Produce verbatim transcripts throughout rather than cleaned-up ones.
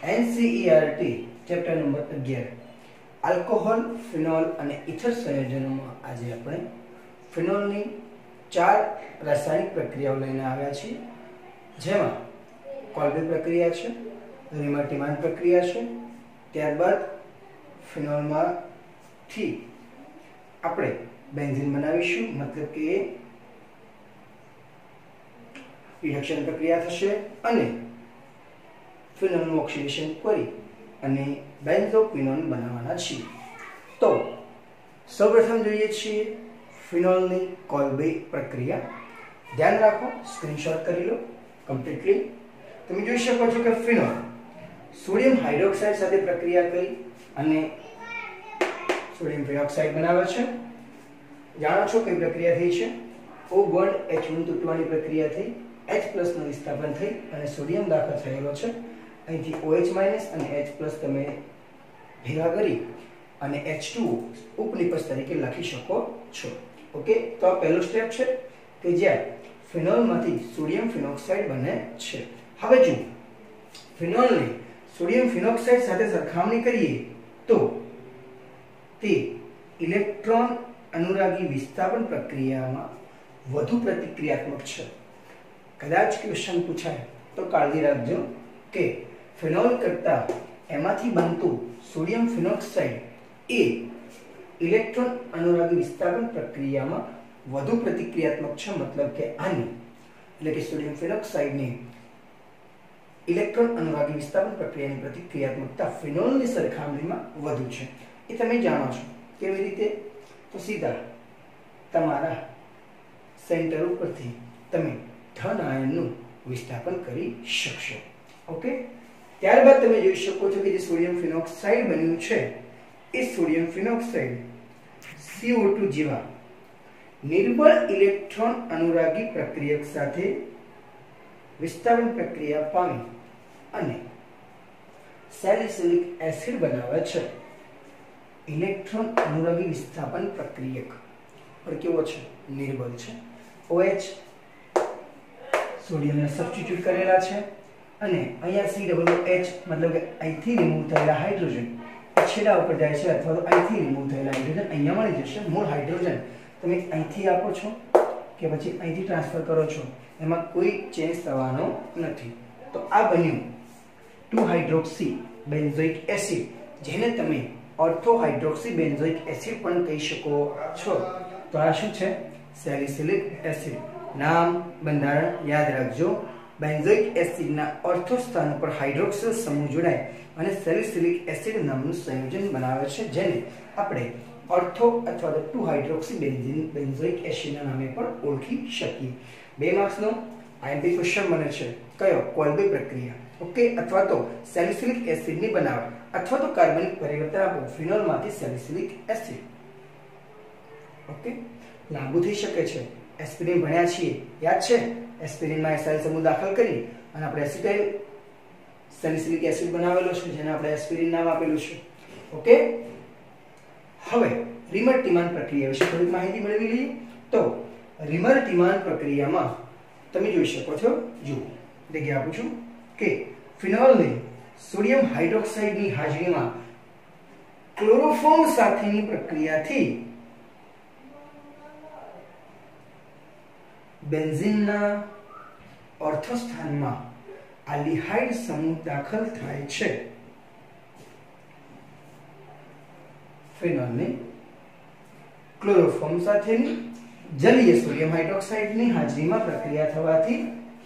NCERT chapter number અગિયાર alcohol, phenol અને ether સંયોજનોમાં આજે આપણે ફિનોલની ચાર રાસાયણિક પ્રક્રિયાઓ લઈને આવ્યા છીએ, જેમાં કોલ્બે પ્રક્રિયા છે, રીમર-ટીમાન પ્રક્રિયા છે, ત્યારબાદ ફિનોલમાંથી આપણે બેન્ઝીન બનાવીશું, મતલબ કે રિડક્શન પ્રક્રિયા થશે અને ફિનોલનું ઓક્સિડેશન કરી અને બેન્ઝોક્વિનોન બનાવવાના છીએ. તો સૌપ્રથમ જોઈએ છીએ ફિનોલની કોલ્બે પ્રક્રિયા. ધ્યાન રાખો, સ્ક્રીનશોટ કરી લો કમ્પ્લીટલી. તમે જોઈ શકો છો કે ફિનોલ સોડિયમ હાઇડ્રોક્સાઇડ સાથે પ્રક્રિયા કરી અને સોડિયમ પેરોક્સાઇડ બનાવે છે. જાણો છો કઈ પ્રક્રિયા થઈ છે? O બોન્ડ H વન તૂટવાની પ્રક્રિયા થઈ, H પ્લસ નું વિસ્થાપન થઈ અને સોડિયમ દાખલ થયેલો છે. અહીંથી OH માઇનસ અને H પ્લસ તમે ભેગા કરી અને H ટુ O ઉપનિપજ તરીકે લખી શકો છો. ઓકે, તો આ પહેલું સ્ટેપ છે કે જ્યાં ફિનોલમાંથી સોડિયમ ફિનોક્સાઇડ બને છે. હવે જો ફિનોલને સોડિયમ ફિનોક્સાઇડ સાથે સરખામણી કરીએ તો તે ઇલેક્ટ્રોન અનુરાગી વિસ્થાપન પ્રક્રિયામાં વધુ પ્રતિક્રિયાત્મક છે. કદાચ ક્વેશ્ચન પૂછાય તો કાળજી રાખજો કે ફિનોલ કરતા એમાંથી બનતું સોડિયમ ફિનોક્સાઇડ એ ઇલેક્ટ્રોન અનુરાગી વિસ્થાપન પ્રક્રિયામાં વધુ પ્રતિક્રિયાત્મક છે. મતલબ કે આની એટલે કે સોડિયમ ફિનોક્સાઇડની ઇલેક્ટ્રોન અનુરાગી વિસ્થાપન પ્રક્રિયાની પ્રતિક્રિયાત્મકતા ફિનોલની સરખામણીમાં વધુ છે. એ તમે જાણો છો. કેવી રીતે? તો સીધા તમારા સેન્ટર ઉપરથી તમે ધન આયનનું વિસ્થાપન કરી શકશો. ઓકે, ત્યારબાદ તમે જોઈ શકો છો કે જે સોડિયમ ફિનોક્સાઇડ બન્યું છે એ sodium phenoxide C O two જેવા નિર્બળ ઇલેક્ટ્રોન અનુરાગી પ્રક્રિયક સાથે વિસ્થાપન પ્રક્રિયા પામી અને સેલિસિલિક એસિડ બનાવે છે. ઇલેક્ટ્રોન અનુરાગી વિસ્થાપન પ્રક્રિયક પર કેવો છે? નિર્બળ છે. OH સોડિયમને સબસ્ટિટ્યુટ કરેલા છે અને અહીંયા સી ડબલ H મતલબ કે અહીંથી રિમૂવ થયેલા હાઇડ્રોજન છેડા ઉપર જાય છે, અથવા તો અહીંથી રિમૂવ થયેલા હાઇડ્રોજન અહીંયા મળી જશે. મૂળ હાઇડ્રોજન તમે અહીંથી આપો છો કે પછી અહીંથી ટ્રાન્સફર કરો છો, એમાં કોઈ ચેન્જ થવાનો નથી. તો આ બન્યું ટુ હાઇડ્રોક્સી બેન્ઝોઇક એસિડ, જેને તમે ઓર્થો હાઇડ્રોક્સી બેન્ઝોઇક એસિડ પણ કહી શકો છો. તો આ શું છે? Salicylic acid. નામ, બંધારણ યાદ રાખજો. બેન્ઝોઇક એસિડના ઓર્થો સ્થાન પર હાઇડ્રોક્સિલ સમૂહ જોડાય અને સેલિસિલિક એસિડ નામનું સંયોજન બનાવે છે, જેને આપણે ઓર્થો અથવા તો ટુ હાઇડ્રોક્સી બેન્ઝીન બેન્ઝોઇક એસિડના નામે પણ ઓળખી શકીએ. બે માર્ક્સનો આઈએમપી ક્વેશ્ચન બને છે. કયો? કોલ્બે પ્રક્રિયા. ઓકે, અથવા તો સેલિસિલિક એસિડની બનાવટ અથવા તો કાર્બનિક પરિવર્તન આપો ફિનોલમાંથી સેલિસિલિક એસિડ. ઓકે, લાંબુ થઈ શકે છે. એસ્પિરિન ભણ્યા છીએ, યાદ છે? એસ્પિરિનમાં એસાઇલ સમૂહ દાખલ કરી અને આપણે એસિટાઇલ સેલિસિલિક એસિડ બનાવેલો છે, જેને આપણે એસ્પિરિન નામ આપેલું છે. ઓકે, હવે રીમર-ટીમાન પ્રક્રિયા વિશે થોડી માહિતી મેળવી લઈએ. તો રીમર-ટીમાન પ્રક્રિયામાં તમે જોઈ શકો છો, જુઓ જગ્યા આપું છું કે ફિનોલને સોડિયમ હાઇડ્રોક્સાઇડની હાજરીમાં ક્લોરોફોર્મ સાથેની પ્રક્રિયાથી બેન્ઝીનના ઓર્થો સ્થાનમાં આલ્ડિહાઇડ સમૂહ દાખલ થાય છે. ફિનોલને ક્લોરોફોર્મ સાથેની જલીય સોડિયમ હાઇડ્રોક્સાઇડની હાજરીમાં પ્રક્રિયા થવાથી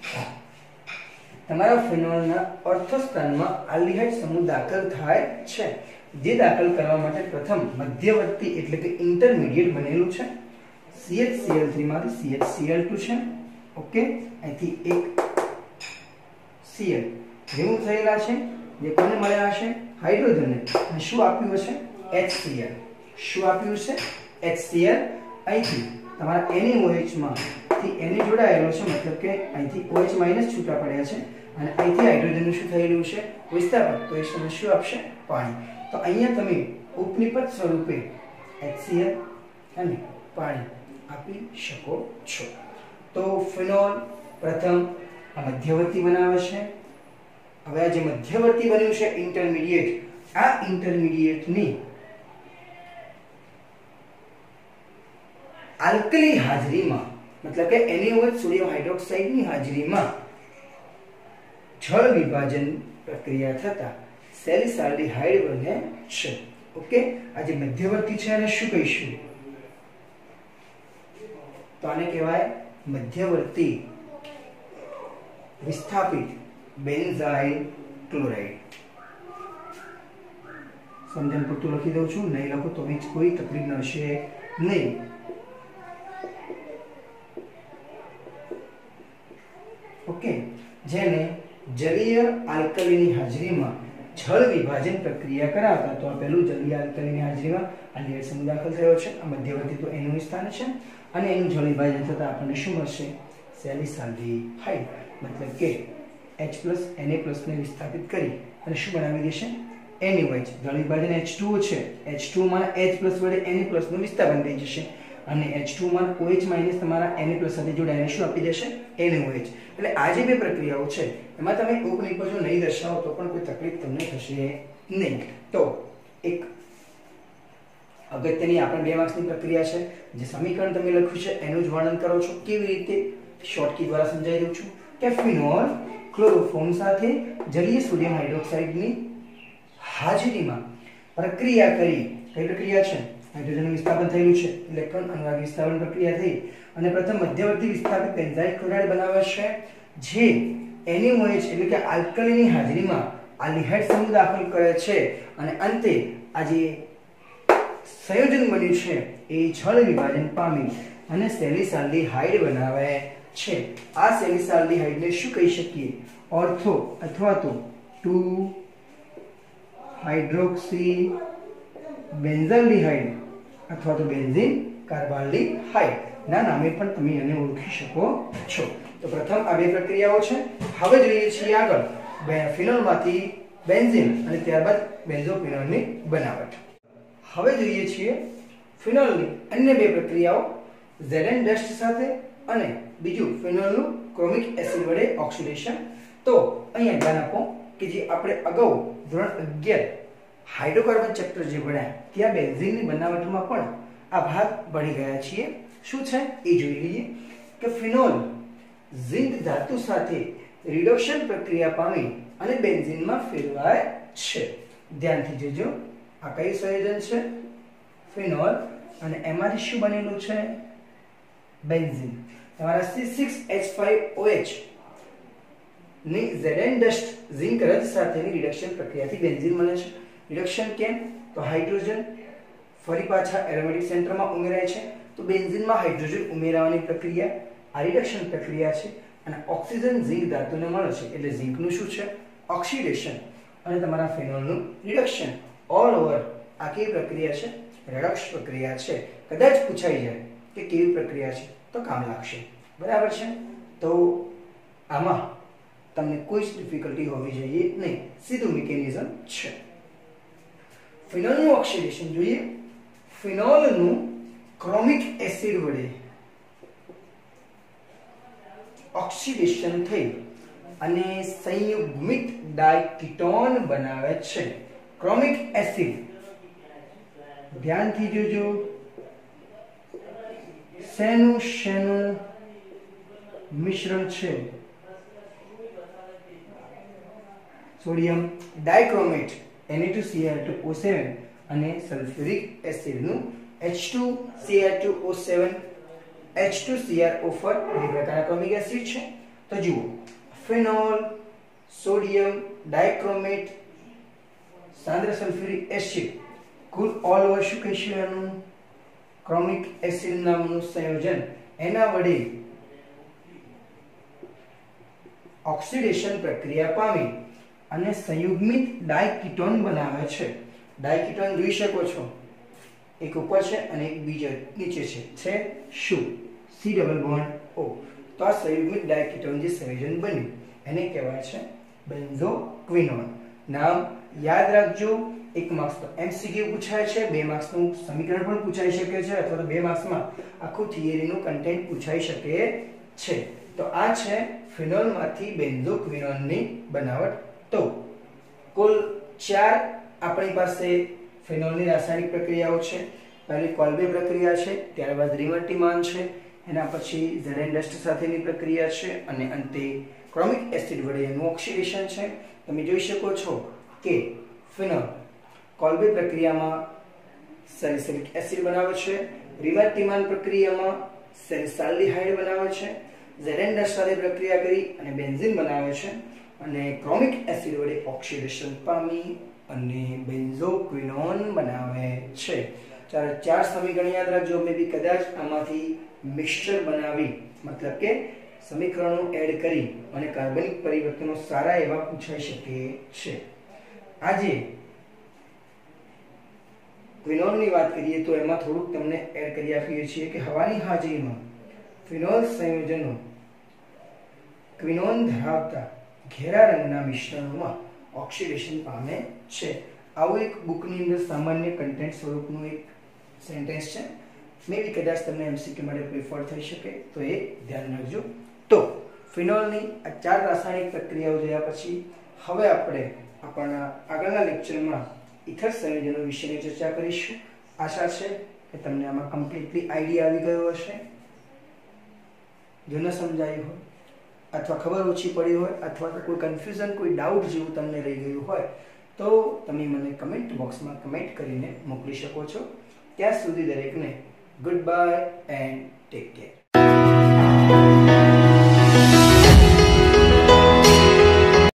તમારા ફિનોલના ઓર્થો સ્થાનમાં આલ્ડિહાઇડ સમૂહ દાખલ થાય છે. જે દાખલ કરવા માટે પ્રથમ મધ્યવર્તી એટલે કે ઇન્ટરમીડિયેટ બનેલું છે. C H C L three માંથી C H C L two છે. ઓકે, અહીંથી એક Cl રિમૂવ થયેલા છે, જે કોને મળ્યા હશે? હાઇડ્રોજનને. અને શું આપ્યું હશે? H C L. શું આપ્યું છે? H C L. અહીંથી તમારા NaOH માંથી Na જોડાયેલો છે, મતલબ કે અહીંથી OH માઇનસ છૂટા પડ્યા છે અને અહીંથી હાઇડ્રોજનનું શું થયેલું છે? વિસ્થાપન. તો એ તમને શું આપશે? પાણી. તો અહીંયા તમે ઉપનિપજ સ્વરૂપે એચ સી એલ અને પાણી આપી શકો છો. તો ફિનોલ પ્રથમ મધ્યવર્તી બનાવે છે હવે આ જે મધ્યવર્તી બન્યું છે ઇન્ટરમીડિયેટ, આ ઇન્ટરમીડિયેટની આલ્કલી હાજરીમાં, મતલબ કે NaOH સોડિયમ હાઇડ્રોક્સાઇડની હાજરીમાં જળ વિભાજન પ્રક્રિયા થતા સેલિસાલ્ડિહાઇડ બને છે. ઓકે, આ જે મધ્યવર્તી છે એને શું કહીશું? તો આને કહેવાય મધ્યવર્તી વિસ્થાપિત બેન્ઝાઇલ ક્લોરાઇડ. સમજણ પૂરતું લખી દઉં છું, નહીં લખો તો બી કોઈ તકલીફ નડશે નહીં. ઓકે, જેને જલીય આલ્કલીની હાજરીમાં જળ વિભાજન પ્રક્રિયા કરાવતા, તો આ પહેલું જલીય આલ્કલીની હાજરીમાં આલ્ડિહાઇડ સમૂહ દાખલ થયો છે. આ મધ્યવર્તી તો એનું સ્થાન છે અને એનું જળ વિભાજન થતા આપણને શું મળશે? સેલિસાલ્ડિહાઇડ. મતલબ કે H પ્લસ Na ને વિસ્થાપિત કરી અને શું બનાવી દેશે? NaOH. જળ વિભાજન H ટુ O છે, H ટુ માં H પ્લસ વડે Na નું વિસ્થાપન થઈ જશે અને H ટુ માં OH માઈનસ તમારા Na સાથે જોડાઈને શું આપી દેશે? NaOH. એટલે આ જે બે પ્રક્રિયાઓ છે એમાં તમે ઉપનિપજો નહીં દર્શાવો તો પણ કોઈ તકલીફ તમને થશે નહીં. તો એક અગત્યની આપણે બે માર્ક્સની પ્રક્રિયા છે, જે સમીકરણ તમે લખ્યું છે એનું જ વર્ણન કરો છો. કેવી રીતે? શોર્ટકી દ્વારા સમજાવી દઉં છું કે ફિનોલ ક્લોરોફોર્મ સાથે જલીય સોડિયમ હાઇડ્રોક્સાઇડની હાજરીમાં પ્રક્રિયા કરી. કઈ પ્રક્રિયા છે? હાઇડ્રોજનનું વિસ્થાપન થયેલું છે, ઇલેક્ટ્રોન અનુવાદ વિસ્થાપન પ્રક્રિયા થઈ અને પ્રથમ મધ્યવર્તી વિસ્થાપિત બેન્ઝાઇલ ક્લોરાઇડ બનાવે છે, જે NaOH એટલે કે આલ્કલીની હાજરીમાં આલ્ડિહાઇડ સમૂહ દાખલ કરે છે અને અંતે આ જે સંયોજન બન્યું છે એ જળ વિભાજન પામી અને સેલિસાલ્ડિહાઇડ બનાવે છે. આ સેલિસાલ્ડિહાઇડને શું કહી શકીએ? ઓર્થો અથવા તો ટુ હાઇડ્રોક્સી બેન્ઝાલ્ડિહાઇડ અથવા તો બેન્ઝીન કાર્બાલ્ડિહાઇડ ના નામે પણ તમે એને ઓળખી શકો છો. તો પ્રથમ આ બે પ્રક્રિયાઓ છે. હવે જોઈએ છીએ આગળ ફિનોલમાંથી બેન્ઝીન અને ત્યારબાદ બેન્ઝોફિનોલની બનાવટ. હવે જોઈએ છીએ ફિનોલની અન્ય બે પ્રક્રિયાઓ, ઝેડન ડસ્ટ સાથે અને બીજું ફિનોલનું ક્રોમિક એસિડ વડે ઓક્સિડેશન. તો અહીંયા ધ્યાન આપો કે જે આપણે અગાઉ ધોરણ અગિયાર હાઇડ્રોકાર્બન ચેપ્ટર જે ભણ્યા ત્યાં બેન્ઝીનની બનાવટમાં પણ આ ભાગ ભણી ગયા છીએ. શું છે એ જોઈ લઈએ કે ફિનોલ ઝિંક ધાતુ સાથે રિડક્શન પ્રક્રિયા પામી અને બેન્ઝીનમાં ફેરવાય છે. ધ્યાનથી જોજો, આ કઈ સંયોજન છે? ફિનોલ અને એમાંથી શું બનેલું છે? બેન્ઝીન. તમારા C six H five O H ની ઝેડન ડસ્ટ ઝિંક રજ સાથેની રિડક્શન પ્રક્રિયાથી બેન્ઝીન મળે છે. રિડક્શન કેમ? તો હાઇડ્રોજન ફરી પાછા એરોમેટિક સેન્ટરમાં ઉમેરાય છે, તો બેન્ઝીનમાં હાઇડ્રોજન ઉમેરાવાની પ્રક્રિયા આ રિડક્શન પ્રક્રિયા છે અને ઓક્સિજન ઝિંક ધાતુને મળે છે એટલે ઝિંકનું શું છે? ઓક્સિડેશન. અને તમારા ફિનોલનું રિડક્શન. ઓલ ઓવર આ કેવી પ્રક્રિયા છે? રેડોક્સ પ્રક્રિયા છે. કદાચ પૂછાઈ જાય કે કેવી પ્રક્રિયા છે તો કામ લાગશે. બરાબર છે? તો આમાં તમને કોઈ જ ડિફિકલ્ટી હોવી જોઈએ નહીં, સીધું મિકેનિઝમ છે. ફિનોલનું ઓક્સિડેશન જોઈએ. ફિનોલનું ક્રોમિક એસિડ વડે ઓક્સિડેશન થઈ અને સંયુગ્મિત ડાયકીટોન બનાવે છે. ક્રોમિક એસિડ ધ્યાનથી જોજો, શેનું શેનું મિશ્રણ છે? Sodium dichromate N A two C R two O seven અને સલ્ફ્યુરિક એસિડનું H two C R two O seven H two C R O four બે પ્રકારના ક્રોમિક એસિડ છે. તો જુઓ, ફિનોલ, સોડિયમ ડાઇક્રોમેટ, સાંદ્ર સલ્ફ્યુરિક એસિડ, કુલ all over શું કહીશું? એનું ક્રોમિક એસિડ નામનું સંયોજન. એના વડે ઓક્સિડેશન પ્રક્રિયા પામી અને સંયુગ્મિત ડાયકીટોન બનાવે છે. ડાયકીટોન જોઈ શકો છો, એક ઉપર છે અને એક બીજો નીચે છે. છે શું? C double bond O. તો આ સંયુગ્મિત ડાયકીટોન જે સંયોજન બન્યું એને કહેવાય છે બેન્ઝોક્વિનોન. નામ યાદ રાખજો. એક માર્ક્સ તો એમસીક્યુ પૂછાય છે, બે માર્ક્સનું સમીકરણ પણ પૂછાઈ શકે છે અથવા તો બે માર્ક્સમાં આખું થિયરીનું કન્ટેન્ટ પૂછાઈ શકે છે. તો આ છે ફિનોલમાંથી બેન્ઝોક્વિનોનની બનાવટ તો કુલ ચાર આપણી પાસે ફિનોલની રાસાયણિક પ્રક્રિયાઓ છે. પહેલી કોલ્બે પ્રક્રિયા છે, ત્યારબાદ રિવર્ટિમાન છે, એના પછી ઝેરેન્ડસ્ટ સાથેની પ્રક્રિયા છે અને અંતે ક્રોમિક એસિડ વડે એનું ઓક્સિડેશન છે. તમે જોઈ શકો છો કે ફિનોલ કોલ્બે પ્રક્રિયામાં સેલિસિલિક એસિડ બનાવે છે, રિવર્ટિમાન પ્રક્રિયામાં સેલિસાલ્ડિહાઇડ બનાવે છે, ઝેરેન્ડસ્ટ સાથે પ્રક્રિયા કરી અને બેન્ઝીન બનાવે છે અને ક્રોમિક એસિડ વડે ઓક્સિડેશન પામી અને બેન્ઝોક્વિનોન બનાવે છે. ચાલો ચાર સમીકરણ યાદ રાખજો. મે બી કદાચ આમાંથી મિક્સચર બનાવી મતલબ કે સમીકરણો એડ કરી અને કાર્બનિક પરિવર્તનો સારા એવા પૂછાઈ શકે છે. આજે ક્વિનોનની વાત કરીએ તો એમાં થોડુંક તમને એડ કરી આપીએ છીએ કે હવાની હાજરીમાં ફિનોલ સંયોજનો ક્વિનોન ધરાવતા ઘેરા રંગના મિશ્રણોમાં ઓક્સિડેશન પામે છે. આવું એક બુકની અંદર સામાન્ય કન્ટેન્ટ સ્વરૂપનું એક સેન્ટેન્સ છે. મે બી કદાચ તમને એમસીક્યુ માટે પ્રિફર થઈ શકે, તો એ ધ્યાન રાખજો. તો ફિનોલની આ ચાર રાસાયણિક પ્રક્રિયાઓ જોયા પછી હવે આપણે આપણા આગળના લેક્ચરમાં ઇથર સંયોજનો વિશેની ચર્ચા કરીશું. આશા છે કે તમને આમાં કમ્પ્લીટલી આઈડિયા આવી ગયો હશે. જો ન સમજાયું હોય અથવા ખબર ઓછી પડી હોય અથવા તો કોઈ કન્ફ્યુઝન, કોઈ ડાઉટ જેવું તમને રહી ગયું હોય તો તમે મને કમેન્ટ બોક્સમાં કમેન્ટ કરીને મોકલી શકો છો. ત્યાં સુધી દરેકને goodbye and take care.